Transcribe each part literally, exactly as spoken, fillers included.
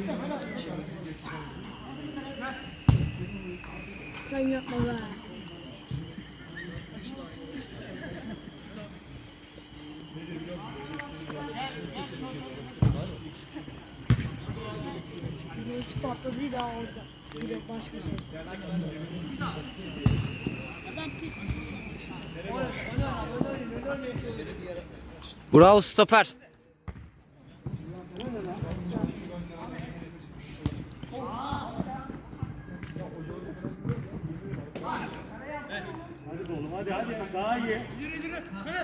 Sen yapma be. Birisi patladı daha orada. Bir de başka söz. Adam pis. Bravo stoper. Hadi oğlum hadi hadi daha iyi. Yürü yürü.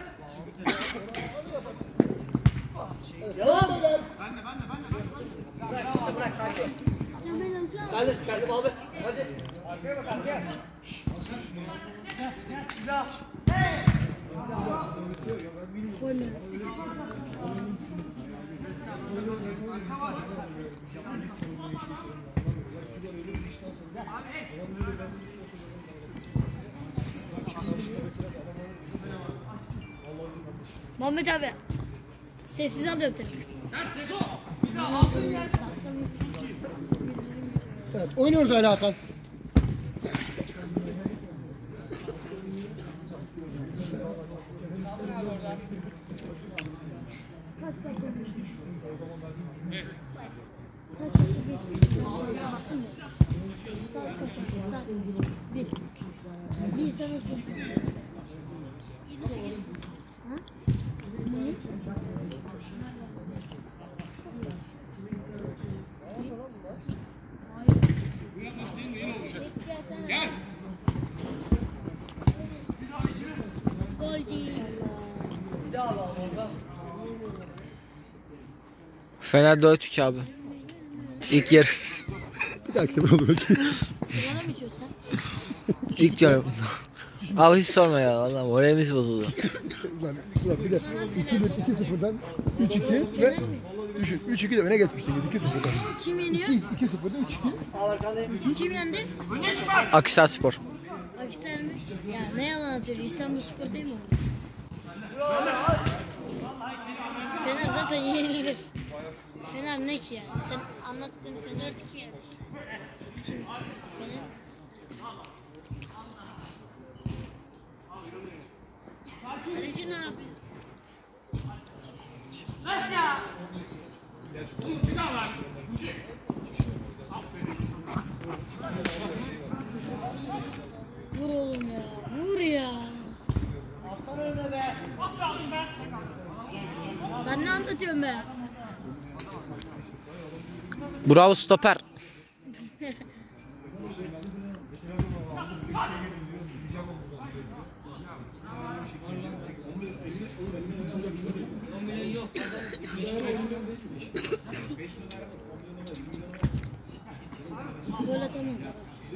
Devam beyler. Ben de ben de ben de. Bırak çıksa bırak sakin. Geldim geldim abi. Hadi. Arkaya bakalım gel. Al sen şunu. Gel gel. Güzel. Koyma. Muhammed abi. Sessiz alıyorum telefonu. Evet, oynuyoruz hala Hakan. Kaç dakika? Kaç dakika? Saat kaç? Saat bir. Bir sanırsın. Yedi sekiz. Ha? Ne? Gel. Gol değil. Bir daha alalım orada. Fener dört üç abi. İlk yarı. Bir dahaki sefer olur belki. Sigara mı içiyorsun sen? İlk yarı. Abi hiç sorma ya vallahi moralimiz bozuldu. Ulan, ulan bir de iki sıfırdan üç iki ve düşün üç iki de öne geçmiştiniz iki sıfırdan. Kim yeniyor? iki sıfırda üç iki. Al arkandayım. Kim yendi? Akhisarspor. Akhisar mı? Ya ne yalan atıyor? İstanbulspor değil mi o? Fener zaten yenilir. Fener ne ki yani? Sen anlattığın Fener ki yani. Fener. Kaleci ne yapıyor? Nasıl ya? Vur oğlum ya. Vur ya. Atsana önüne be. Sen ne anlatıyorsun be? Bravo stoper. Gol atamazlar.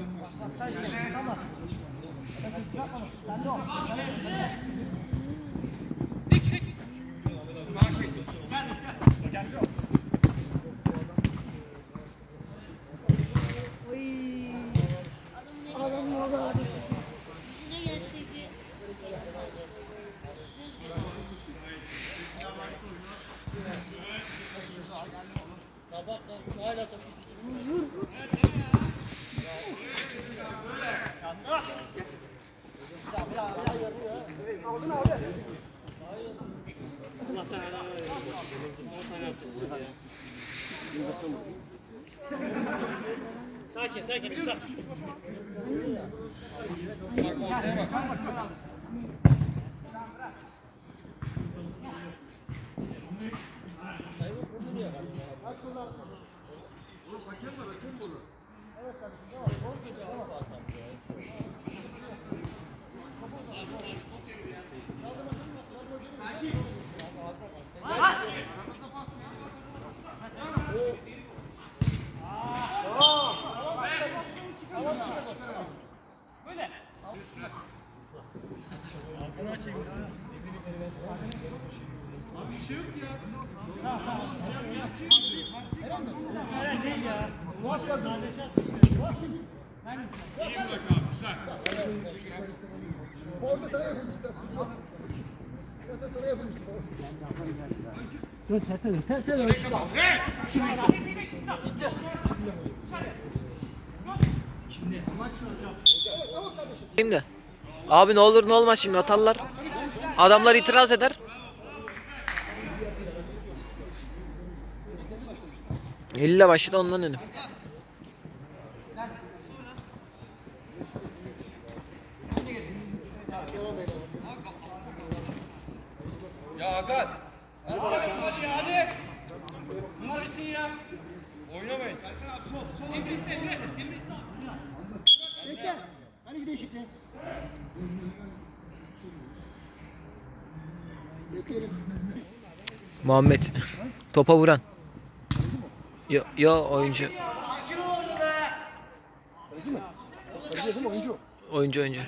Oy. Adam orada abi. Şuna gelseydi. Vur vur. Aldın abi. Sakin sakin bir sakin. Eren değil ya. Boş ver. İyi bırak abi güzel. Orada sana yapılmıştı. Orada sana yapılmıştı. Dur tersine dur tersine dur. de. Abi ne olur ne olmaz şimdi atarlar. Adamlar itiraz eder. elli başladı ondan önüm. Ya Hakan. Hadi hadi hadi. Bunlar bitsin ya. Oynamayın. Bekle. Hani bir değişiklik. Bekleyelim. Muhammed. Topa vuran. Yo, yo oyuncu. Sakin oldu be. Kaleci mi? Kaleci değil mi oyuncu? Oyuncu oyuncu.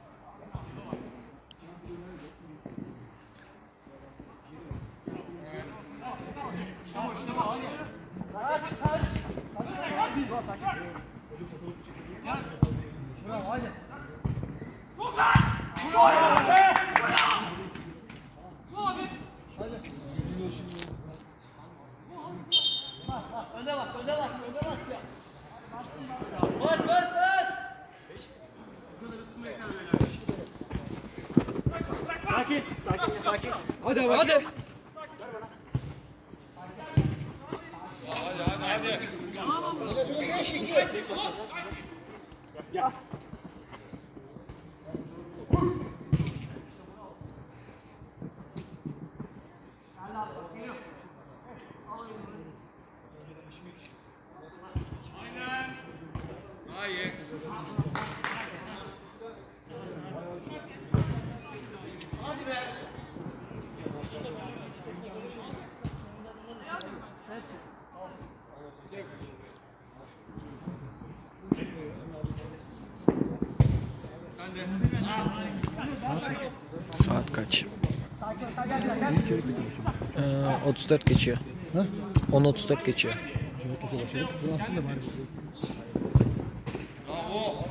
Önde bas, önde bas, önde bas ya. Bas, bas, bas. Sakin. Sakin ya sakin. Hadi hadi. Hadi hadi hadi. Aynen. Daha iyi. Hadi be. Saat kaç? Ee, otuz dört geçiyor. Ha? on otuz dört geçiyor. Çabuk geçe başladık. Bu aslında bari. Bravo.